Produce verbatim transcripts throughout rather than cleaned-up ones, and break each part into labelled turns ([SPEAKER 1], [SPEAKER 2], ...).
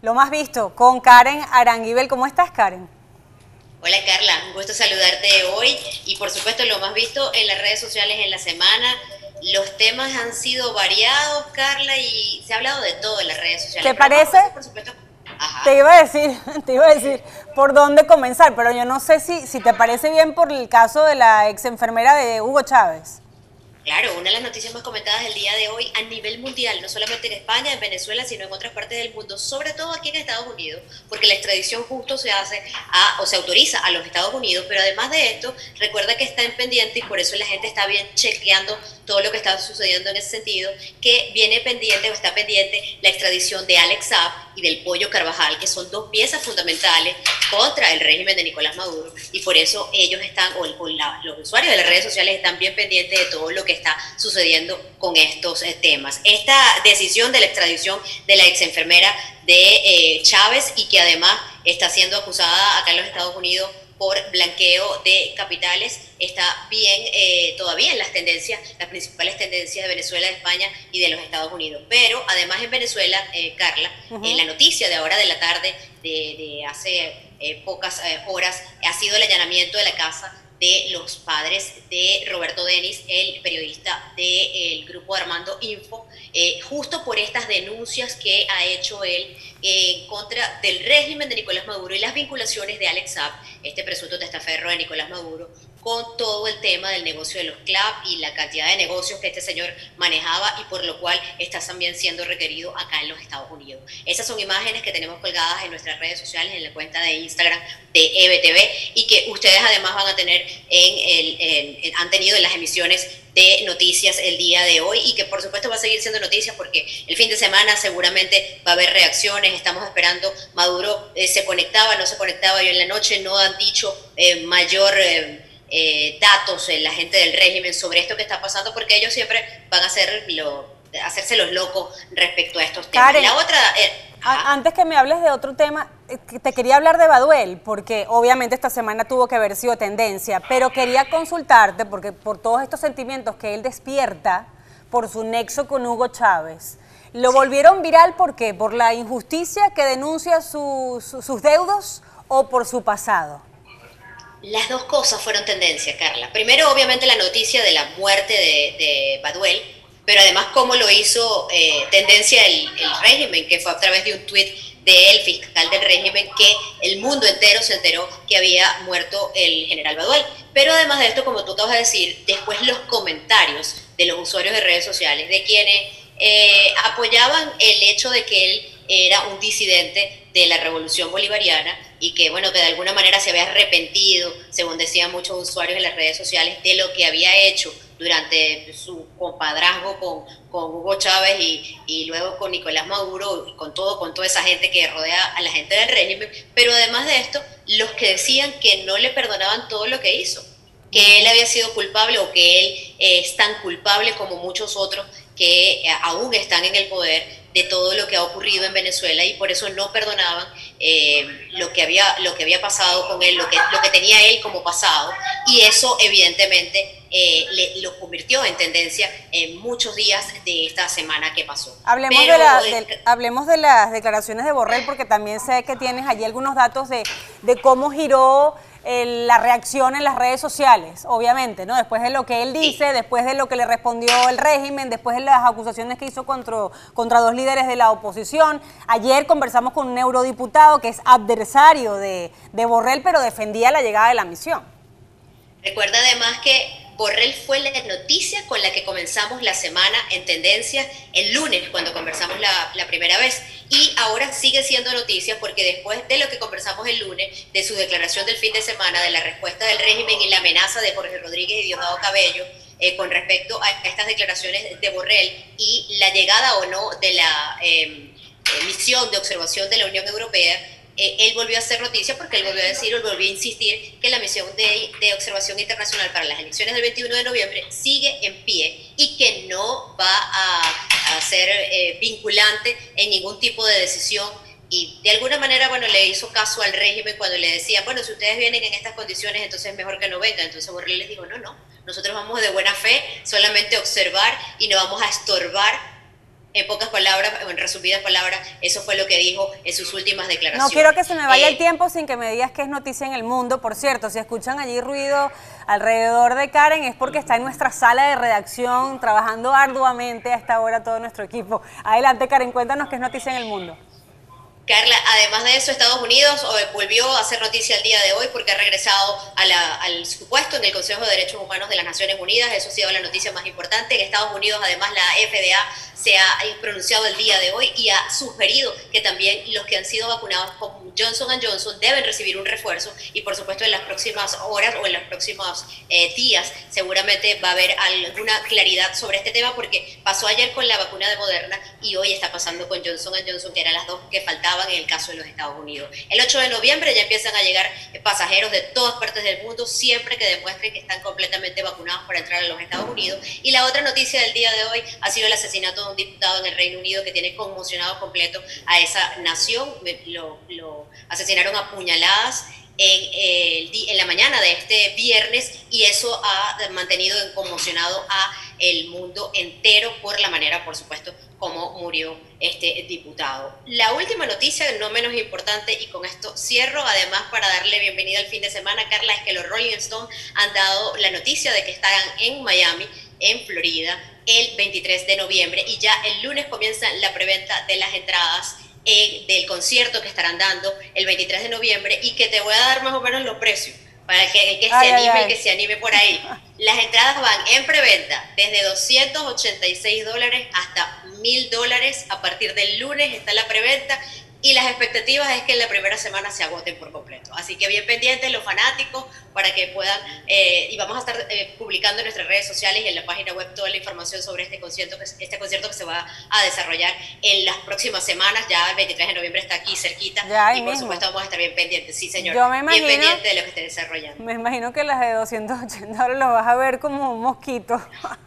[SPEAKER 1] Lo más visto, con Karen Aranguibel. ¿Cómo estás, Karen?
[SPEAKER 2] Hola Carla, un gusto saludarte hoy y por supuesto lo más visto en las redes sociales en la semana. Los temas han sido variados, Carla, y se ha hablado de todo en las redes sociales.
[SPEAKER 1] ¿Te parece?
[SPEAKER 2] Por supuesto.
[SPEAKER 1] Ajá. Te iba a decir, te iba a decir por dónde comenzar, pero yo no sé si, si te parece bien por el caso de la ex enfermera de Hugo Chávez.
[SPEAKER 2] Claro, una de las noticias más comentadas el día de hoy a nivel mundial, no solamente en España, en Venezuela, sino en otras partes del mundo, sobre todo aquí en Estados Unidos, porque la extradición justo se hace a, o se autoriza a los Estados Unidos, pero además de esto, recuerda que está en pendiente y por eso la gente está bien chequeando todo lo que está sucediendo en ese sentido, que viene pendiente o está pendiente la extradición de Alex Saab y del Pollo Carvajal, que son dos piezas fundamentales contra el régimen de Nicolás Maduro, y por eso ellos están, o, o la, los usuarios de las redes sociales están bien pendientes de todo lo que está sucediendo con estos eh, temas. Esta decisión de la extradición de la ex enfermera de eh, Chávez y que además está siendo acusada acá en los Estados Unidos por blanqueo de capitales, está bien eh, todavía en las tendencias, las principales tendencias de Venezuela, de España y de los Estados Unidos. Pero además en Venezuela, eh, Carla, uh-huh. en la noticia de ahora de la tarde, de, de hace eh, pocas eh, horas, ha sido el allanamiento de la casa de los padres de Roberto Denis, el periodista del grupo Armando Info, eh, justo por estas denuncias que ha hecho él eh, en contra del régimen de Nicolás Maduro y las vinculaciones de Alex Saab, este presunto testaferro de Nicolás Maduro, con todo el tema del negocio de los C L A P y la cantidad de negocios que este señor manejaba y por lo cual está también siendo requerido acá en los Estados Unidos. Esas son imágenes que tenemos colgadas en nuestras redes sociales, en la cuenta de Instagram de E B T V y que ustedes además van a tener en el, en, en, han tenido en las emisiones de noticias el día de hoy y que por supuesto va a seguir siendo noticias porque el fin de semana seguramente va a haber reacciones, estamos esperando, Maduro eh, se conectaba, no se conectaba, y en la noche no han dicho eh, mayor... Eh, Eh, datos en la gente del régimen sobre esto que está pasando, porque ellos siempre van a hacer lo, hacerse los locos respecto a estos temas.
[SPEAKER 1] Karen,
[SPEAKER 2] la otra, eh,
[SPEAKER 1] antes que me hables de otro tema, te quería hablar de Baduel, porque obviamente esta semana tuvo que haber sido tendencia, pero quería consultarte, porque por todos estos sentimientos que él despierta por su nexo con Hugo Chávez, ¿lo sí. volvieron viral por qué? ¿Por la injusticia que denuncia su, su, sus deudos o por su pasado?
[SPEAKER 2] Las dos cosas fueron tendencia, Carla. Primero, obviamente, la noticia de la muerte de, de Baduel, pero además cómo lo hizo eh, tendencia el, el régimen, que fue a través de un tuit del fiscal del régimen, que el mundo entero se enteró que había muerto el general Baduel. Pero además de esto, como tú acabas de decir, después los comentarios de los usuarios de redes sociales, de quienes eh, apoyaban el hecho de que él era un disidente de la revolución bolivariana y que, bueno, que de alguna manera se había arrepentido, según decían muchos usuarios en las redes sociales, de lo que había hecho durante su compadrazgo con, con Hugo Chávez y, y luego con Nicolás Maduro, y con todo, con toda esa gente que rodea a la gente del régimen. Pero además de esto, los que decían que no le perdonaban todo lo que hizo, que él había sido culpable o que él eh, es tan culpable como muchos otros que eh, aún están en el poder de todo lo que ha ocurrido en Venezuela y por eso no perdonaban eh, lo que había lo que había pasado con él, lo que, lo que tenía él como pasado, y eso evidentemente eh, le, lo convirtió en tendencia en muchos días de esta semana que pasó.
[SPEAKER 1] Hablemos, Pero, de la, de, hablemos de las declaraciones de Borrell, porque también sé que tienes allí algunos datos de, de cómo giró El, la reacción en las redes sociales, obviamente, ¿no? Después de lo que él dice, sí. después de lo que le respondió el régimen, después de las acusaciones que hizo contra, contra dos líderes de la oposición. Ayer conversamos con un eurodiputado que es adversario de, de Borrell, pero defendía la llegada de la misión.
[SPEAKER 2] Recuerda además que Borrell fue la noticia con la que comenzamos la semana en tendencia el lunes, cuando conversamos la, la primera vez. Y ahora sigue siendo noticia porque después de lo que conversamos el lunes, de su declaración del fin de semana, de la respuesta del régimen y la amenaza de Jorge Rodríguez y Diosdado Cabello eh, con respecto a estas declaraciones de Borrell y la llegada o no de la eh, misión de observación de la Unión Europea, Eh, él volvió a hacer noticia porque él volvió a decir, él volvió a insistir que la misión de, de observación internacional para las elecciones del veintiuno de noviembre sigue en pie y que no va a, a ser eh, vinculante en ningún tipo de decisión. Y de alguna manera, bueno, le hizo caso al régimen cuando le decía, bueno, si ustedes vienen en estas condiciones, entonces es mejor que no vengan. Entonces Borrell les dijo, no, no, nosotros vamos de buena fe, solamente a observar y no vamos a estorbar En pocas palabras, en resumidas palabras, eso fue lo que dijo en sus últimas declaraciones.
[SPEAKER 1] No quiero que se me vaya
[SPEAKER 2] eh,
[SPEAKER 1] el tiempo sin que me digas que es noticia en el mundo. Por cierto, si escuchan allí ruido alrededor de Karen es porque está en nuestra sala de redacción trabajando arduamente a esta hora todo nuestro equipo. Adelante, Karen, cuéntanos qué es noticia en el mundo.
[SPEAKER 2] Carla, además de eso, Estados Unidos volvió a hacer noticia el día de hoy porque ha regresado a la, al su puesto en el Consejo de Derechos Humanos de las Naciones Unidas. Eso ha sido la noticia más importante. En Estados Unidos, además, la F D A se ha pronunciado el día de hoy y ha sugerido que también los que han sido vacunados con Johnson and Johnson deben recibir un refuerzo y, por supuesto, en las próximas horas o en los próximos eh, días seguramente va a haber alguna claridad sobre este tema porque pasó ayer con la vacuna de Moderna y hoy está pasando con Johnson and Johnson, que eran las dos que faltaban en el caso de los Estados Unidos. El ocho de noviembre ya empiezan a llegar pasajeros de todas partes del mundo siempre que demuestren que están completamente vacunados para entrar a los Estados Unidos. Y la otra noticia del día de hoy ha sido el asesinato de un diputado en el Reino Unido que tiene conmocionado completo a esa nación. Lo, lo asesinaron a puñaladas en, el, en la mañana de este viernes y eso ha mantenido conmocionado a el mundo entero por la manera, por supuesto, como murió este diputado. La última noticia, no menos importante, y con esto cierro, además para darle bienvenida al fin de semana, Carla, es que los Rolling Stones han dado la noticia de que estarán en Miami, en Florida, el veintitrés de noviembre y ya el lunes comienza la preventa de las entradas eh, del concierto que estarán dando el veintitrés de noviembre y que te voy a dar más o menos los precios para que el que se
[SPEAKER 1] ay,
[SPEAKER 2] anime,
[SPEAKER 1] ay, ay.
[SPEAKER 2] el que se anime por ahí. Las entradas van en preventa desde doscientos ochenta y seis dólares hasta mil dólares. A partir del lunes está la preventa y las expectativas es que en la primera semana se agoten por completo. Así que bien pendientes los fanáticos para que puedan, eh, y vamos a estar eh, publicando en nuestras redes sociales y en la página web toda la información sobre este concierto, este concierto que se va a desarrollar en las próximas semanas. Ya el veintitrés de noviembre está aquí cerquita
[SPEAKER 1] Ya,
[SPEAKER 2] y por
[SPEAKER 1] mismo.
[SPEAKER 2] supuesto vamos a estar bien pendientes. Sí, señor.
[SPEAKER 1] Yo me imagino,
[SPEAKER 2] bien pendientes de lo que esté desarrollando.
[SPEAKER 1] Me imagino que las de doscientos ochenta dólares los vas a ver como un mosquito.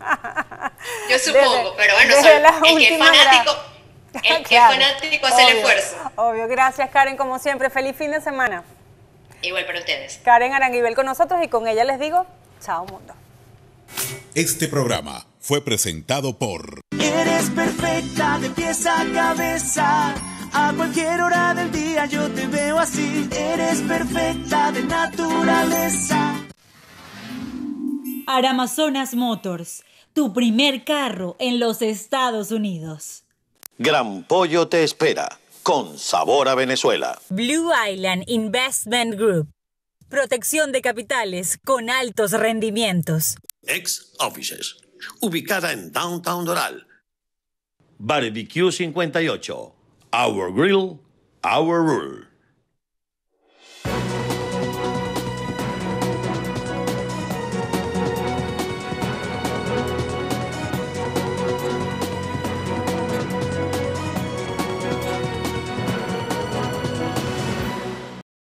[SPEAKER 2] Yo supongo,
[SPEAKER 1] Desde,
[SPEAKER 2] pero bueno,
[SPEAKER 1] desde
[SPEAKER 2] son,
[SPEAKER 1] las
[SPEAKER 2] el que es
[SPEAKER 1] últimas
[SPEAKER 2] fanático,
[SPEAKER 1] gra-
[SPEAKER 2] el que es
[SPEAKER 1] Claro,
[SPEAKER 2] fanático hace el
[SPEAKER 1] obvio,
[SPEAKER 2] esfuerzo.
[SPEAKER 1] Obvio, gracias Karen, como siempre. Feliz fin de semana.
[SPEAKER 2] Igual para ustedes.
[SPEAKER 1] Karen Aranguibel con nosotros y con ella les digo, chao mundo.
[SPEAKER 3] Este programa fue presentado por...
[SPEAKER 4] Eres perfecta de pies a cabeza. A cualquier hora del día yo te veo así. Eres perfecta de naturaleza.
[SPEAKER 5] Aramazonas Motors, tu primer carro en los Estados Unidos.
[SPEAKER 6] Gran Pollo te espera, con sabor a Venezuela.
[SPEAKER 5] Blue Island Investment Group, protección de capitales con altos rendimientos.
[SPEAKER 7] Ex Offices, ubicada en Downtown Doral. Barbecue cincuenta y ocho, Our Grill, Our Rule.